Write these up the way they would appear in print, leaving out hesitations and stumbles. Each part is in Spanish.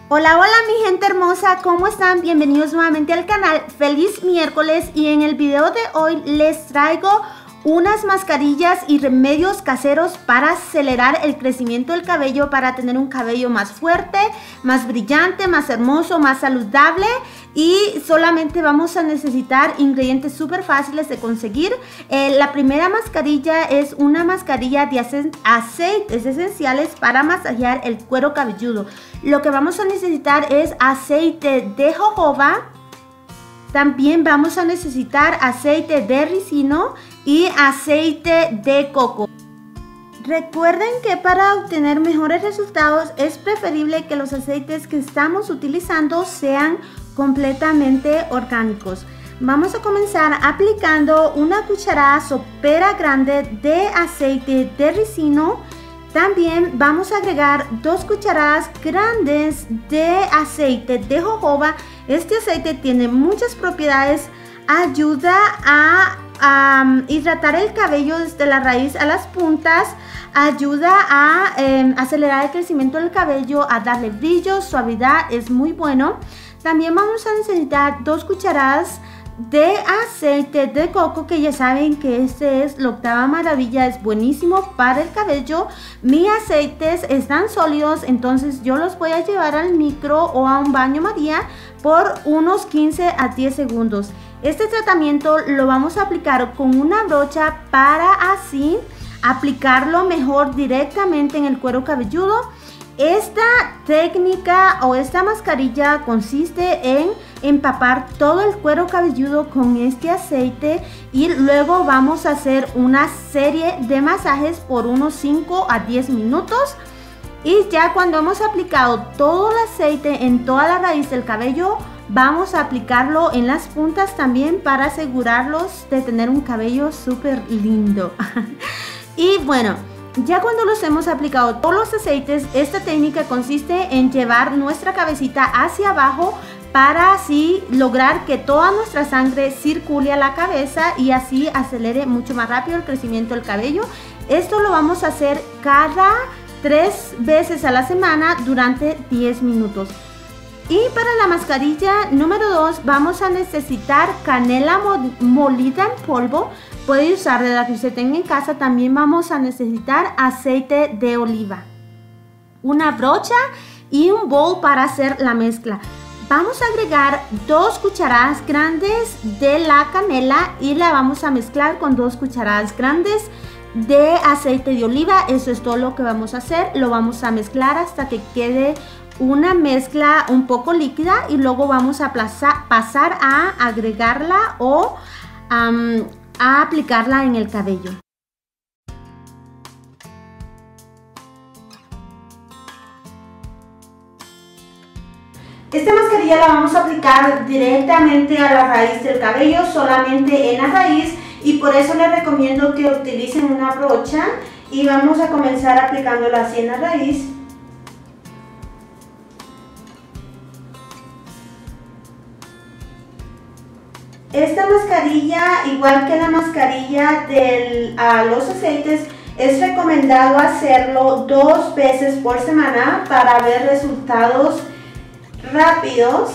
Hola, hola mi gente hermosa, ¿cómo están? Bienvenidos nuevamente al canal. Feliz miércoles y en el video de hoy les traigo unas mascarillas y remedios caseros para acelerar el crecimiento del cabello, para tener un cabello más fuerte, más brillante, más hermoso, más saludable. Y solamente vamos a necesitar ingredientes súper fáciles de conseguir. La primera mascarilla es una mascarilla de aceites esenciales para masajear el cuero cabelludo. Lo que vamos a necesitar es aceite de jojoba. También vamos a necesitar aceite de ricino y aceite de coco. Recuerden que para obtener mejores resultados es preferible que los aceites que estamos utilizando sean completamente orgánicos. Vamos a comenzar aplicando una cucharada sopera grande de aceite de ricino. También vamos a agregar 2 cucharadas grandes de aceite de jojoba. Este aceite tiene muchas propiedades, ayuda a hidratar el cabello desde la raíz a las puntas, ayuda a acelerar el crecimiento del cabello, a darle brillo, suavidad, es muy bueno. También vamos a necesitar 2 cucharadas de aceite de coco, que ya saben que este es la octava maravilla, es buenísimo para el cabello. Mis aceites están sólidos, entonces yo los voy a llevar al micro o a un baño María por unos 15 a 10 segundos. Este tratamiento lo vamos a aplicar con una brocha para así aplicarlo mejor directamente en el cuero cabelludo. Esta técnica o esta mascarilla consiste en empapar todo el cuero cabelludo con este aceite y luego vamos a hacer una serie de masajes por unos 5 a 10 minutos. Y ya cuando hemos aplicado todo el aceite en toda la raíz del cabello, vamos a aplicarlo en las puntas también para asegurarlos de tener un cabello súper lindo. Y bueno, ya cuando los hemos aplicado todos los aceites, esta técnica consiste en llevar nuestra cabecita hacia abajo para así lograr que toda nuestra sangre circule a la cabeza y así acelere mucho más rápido el crecimiento del cabello. Esto lo vamos a hacer cada 3 veces a la semana durante 10 minutos. Y para la mascarilla número 2 vamos a necesitar canela molida en polvo. Puede usar de la que usted tenga en casa. También vamos a necesitar aceite de oliva, una brocha y un bowl para hacer la mezcla. Vamos a agregar 2 cucharadas grandes de la canela y la vamos a mezclar con 2 cucharadas grandes de aceite de oliva. Eso es todo lo que vamos a hacer. Lo vamos a mezclar hasta que quede una mezcla un poco líquida y luego vamos a pasar a agregarla o a aplicarla en el cabello. Esta mascarilla la vamos a aplicar directamente a la raíz del cabello, solamente en la raíz, y por eso les recomiendo que utilicen una brocha y vamos a comenzar aplicándola así en la raíz. Esta mascarilla, igual que la mascarilla de los aceites, es recomendado hacerlo 2 veces por semana para ver resultados rápidos.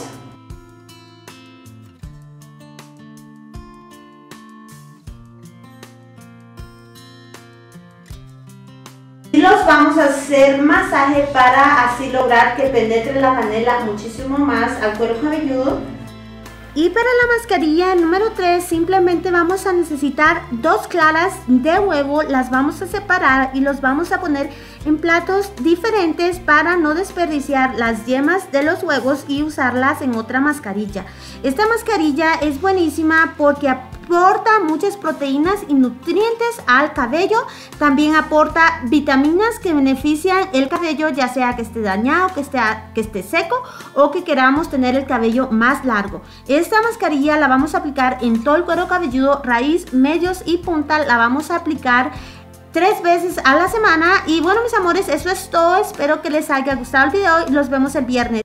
Y los vamos a hacer masaje para así lograr que penetre la canela muchísimo más al cuero cabelludo. Y para la mascarilla número 3 simplemente vamos a necesitar 2 claras de huevo, las vamos a separar y los vamos a poner en platos diferentes para no desperdiciar las yemas de los huevos y usarlas en otra mascarilla. Esta mascarilla es buenísima porque aporta muchas proteínas y nutrientes al cabello. También aporta vitaminas que benefician el cabello, ya sea que esté dañado, que esté seco o que queramos tener el cabello más largo. Esta mascarilla la vamos a aplicar en todo el cuero cabelludo, raíz, medios y punta. La vamos a aplicar 3 veces a la semana. Y bueno mis amores, eso es todo. Espero que les haya gustado el video y los vemos el viernes.